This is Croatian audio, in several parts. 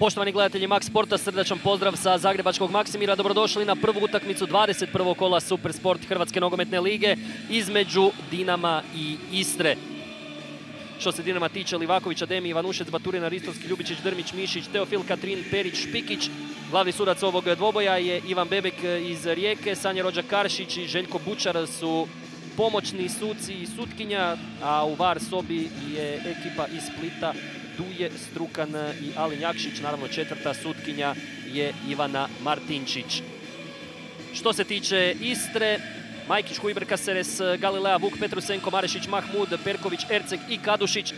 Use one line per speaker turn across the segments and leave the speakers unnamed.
Poštovani gledatelji Max Sporta, srdačan pozdrav sa zagrebačkog Maksimira. Dobrodošli na prvu utakmicu 21. kola Supersport Hrvatske nogometne lige između Dinama i Istre. Što se Dinama tiče, Livaković, Ademi, Ivanušec, Baturina, Ristovski, Ljubičić, Drmić, Mišić, Teofil, Katrin, Perić, Špikić. Glavni sudac ovog dvoboja je Ivan Bebek iz Rijeke, Sanja Rođa-Karšić i Željko Bučar su pomoćni suci i sutkinja, a u VAR sobi je ekipa iz Splita, Duje, Strukan i Alin Jakšić. Naravno, četvrta sutkinja je Ivana Martinčić. Što se tiče Istre, Majkić, Hujber, Kaseres, Galilea, Vuk, Petrusenko, Marešić, Mahmud, Perković, Erceg i Kadušić.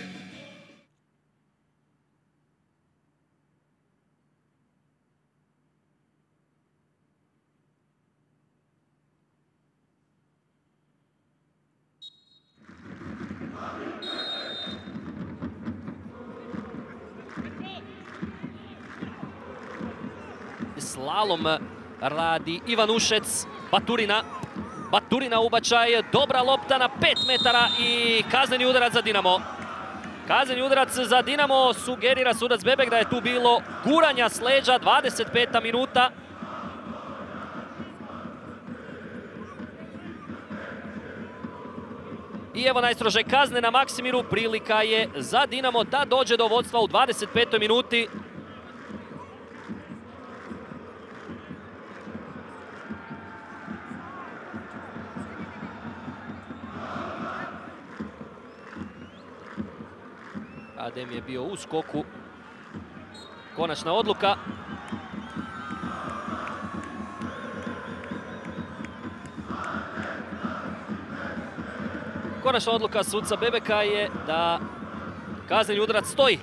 Slalom radi Ivanušec, Baturina ubačaj, dobra lopta na 5 metara i kazneni udarac za Dinamo. Kazneni udarac za Dinamo, sugerira sudac Bebek da je tu bilo guranja s leđa, 25. minuta. I evo najstrože kazne na Maksimiru, prilika je za Dinamo da dođe do vodstva u 25. minuti. Adem je bio u skoku. Konačna odluka. Konačna odluka suca Bebeka je da kazneni udarac stoji.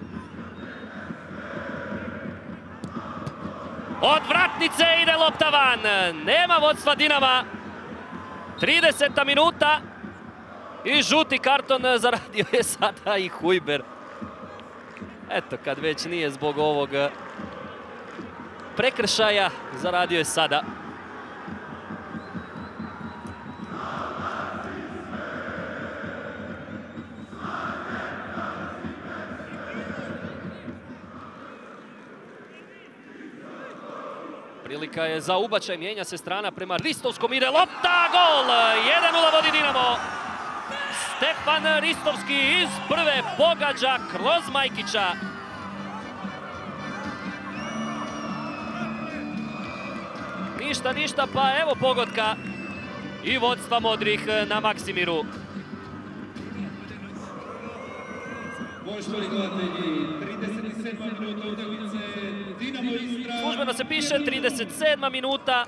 Od vratnice ide lopta van. Nema vodstva Dinama. 30. minuta. I žuti karton zaradio je sada i Hujber. Eto, kad već nije zbog ovog prekršaja, zaradio je sada. Prilika je za ubačaj, mijenja se strana prema Ristovskom, ide lopta, gol! 1:0 vodi Dinamo. Stefan Ristovski iz prve pogađa kroz Majkića. Ništa, pa evo pogotka i vodstva modrih na Maksimiru. Službeno se piše 37. minuta.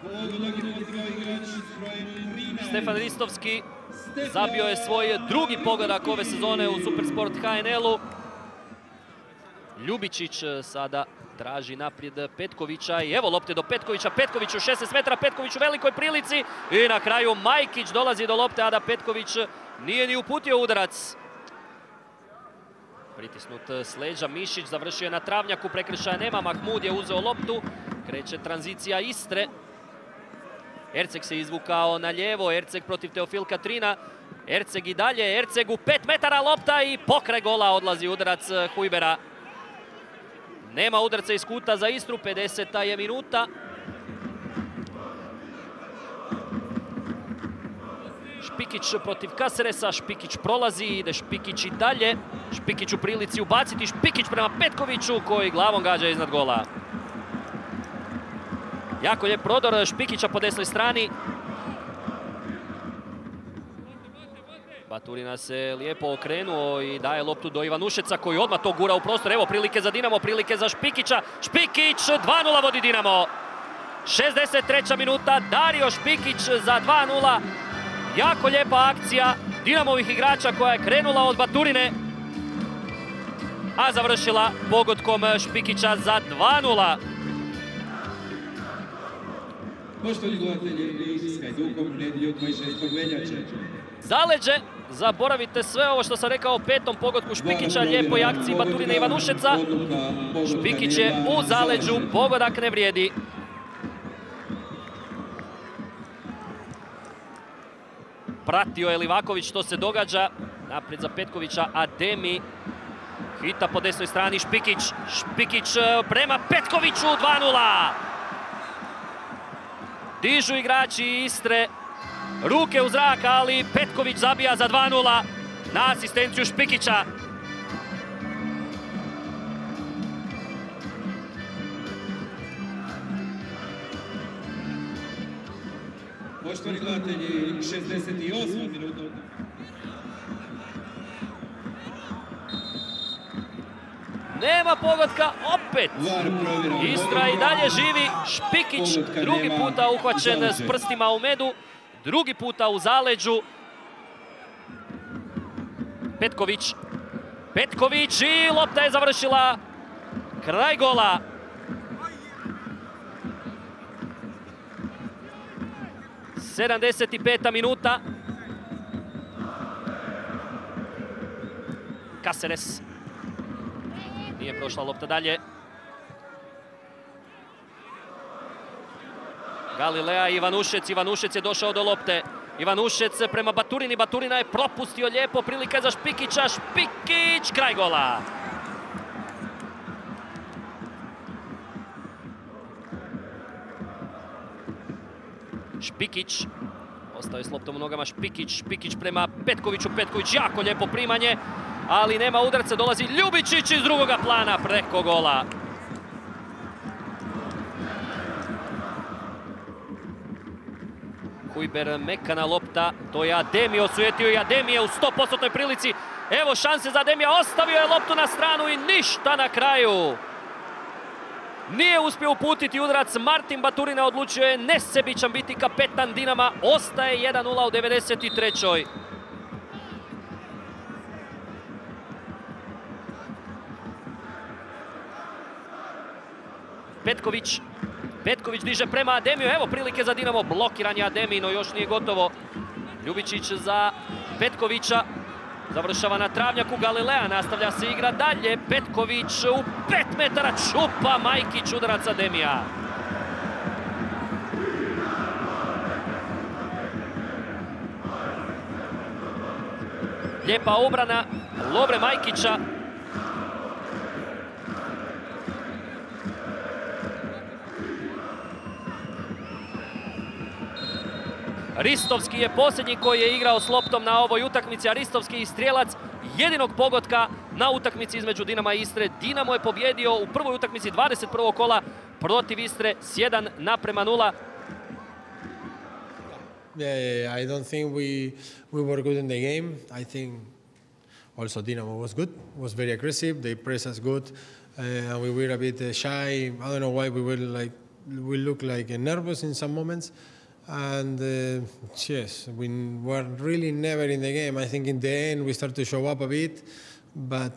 Stefan Ristovski zabio je svoj drugi pogodak ove sezone u Supersport HNL-u. Ljubičić sada traži naprijed Petkovića i evo lopte do Petkovića. Petković u 16 metara, Petković u velikoj prilici i na kraju Majkić dolazi do lopte, a da Petković nije ni uputio udarac. Pritisnut s leđa, Mišić završio je na travnjaku, prekršaja nema, Mahmud je uzeo loptu, kreće tranzicija Istre. Erceg se izvukao na lijevo, Erceg protiv Teofil Katrina. Erceg i dalje, Erceg u 5 metara lopta i pokraj gola odlazi udarac Hujbera. Nema udarca iz kuta za Istru, 50. je minuta. Špikić protiv Kaseresa, Špikić prolazi, ide Špikić i dalje. Špikić u prilici ubaciti, Špikić prema Petkoviću koji glavom gađa iznad gola. Jako lijep prodor Špikića po desnoj strani. Baturina se lijepo okrenuo i daje loptu do Ivanušeca koji odmah to gura u prostor. Evo prilike za Dinamo, prilike za Špikića. Špikić 2:0 vodi Dinamo. 63. minuta, Dario Špikić za 2:0. Jako lijepa akcija Dinamovih igrača koja je krenula od Baturine, a završila pogodkom Špikića za 2:0.
Poštovani gledatelji s Hajdukom, nedjelju 26. veljače.
Zaleđe, zaboravite sve ovo što sam rekao o petom pogodku Špikića, lijepoj akciji Baturine i Ivanušeca. Špikić je u zaleđu, pogodak ne vrijedi. Pratio je Livaković što se događa. Naprijed za Petkovića, Ademi. Hita po desnoj strani, Špikić. Špikić prema Petkoviću, 2:0. Dižu igrači Istre ruke u zrak, ali Petković zabija za 2:0 na asistenciju Špikića.
Poštovani gledatelji, 68. minuta.
Nema pogotka, opet. Istra i dalje živi. Špikić drugi puta uhvaćen s prstima u medu. Drugi puta u zaleđu. Petković. Petković i lopta je završila kraj gola. Sedamdeset minuta. Caceres. Nije prošla lopta dalje. Galilea i Ivanušec. Ivanušec je došao do lopte. Ivanušec prema Baturini. Baturina je propustio lijepo. Prilika za Špikića. Špikić, kraj gola. Špikić. Ostao je s loptom u nogama Špikić. Špikić prema Petkoviću. Petković jako lijepo primanje. Ali nema udarca, dolazi Ljubičić iz drugoga plana preko gola. Hujber, mekana lopta, to je Ademi, osujetio je Ademije u 100% prilici. Evo šanse za Ademija, ostavio je loptu na stranu i ništa na kraju. Nije uspio uputiti udarac, Martin Baturina odlučio je nesebičan biti kapetan Dinama. Ostaje 1:0 u 93. Petković. Petković diže prema Ademiju. Evo prilike za Dinamo. Blokiran je Ademi, no još nije gotovo. Ljubičić za Petkovića. Završava na travnjaku. Galilea nastavlja se igra dalje. Petković u 5 metara čupa Majkić udarac Ademija. Lijepa obrana Lovre Majkića. Ristovski je posljednji koji je igrao s loptom na ovoj utakmici, a Ristovski je strijelac jedinog pogotka na utakmici između Dinama i Istre. Dinamo je pobjedio u prvoj utakmici 21. kola protiv Istre s 1:0.
Yeah, I don't think we were good in the game. I think also Dinamo was good, was very aggressive. They pressed us good, and we were a bit shy. I don't know why we looked like nervous in some moments. And yes, we were really never in the game. I think in the end we started to show up a bit, but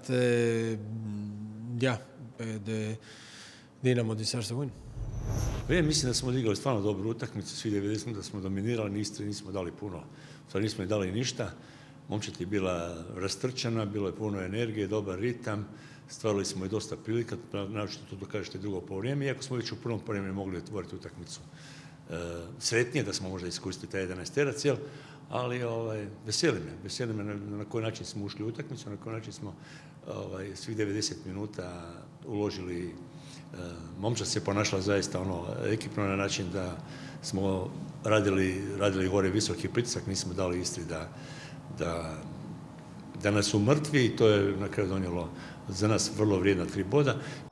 the Dinamo deserves to win.
Ja mislim da smo odigrali stvarno dobru utakmicu, svi 90 minuta smo dominirali, Istri nismo dali puno, stvarno nismo dali ništa. Momčad je bila rastrčana, bilo je puno energije, dobar ritam, stvarali smo i dosta prilika, naročito to dokažete drugo poluvreme, iako smo već u prvom poluvremenu mogli otvoriti utakmicu. Sretnije da smo možda iskoristili taj 11-terac, ali veseli me na koji način smo ušli u utakmicu, na koji način smo svih 90 minuta uložili. Momčad se ponašala zaista ekipno na način da smo radili gore visoki pritisak, nismo dali Istri da nas umrtvi i to je na kraju donijelo za nas vrlo vrijedna 3 boda.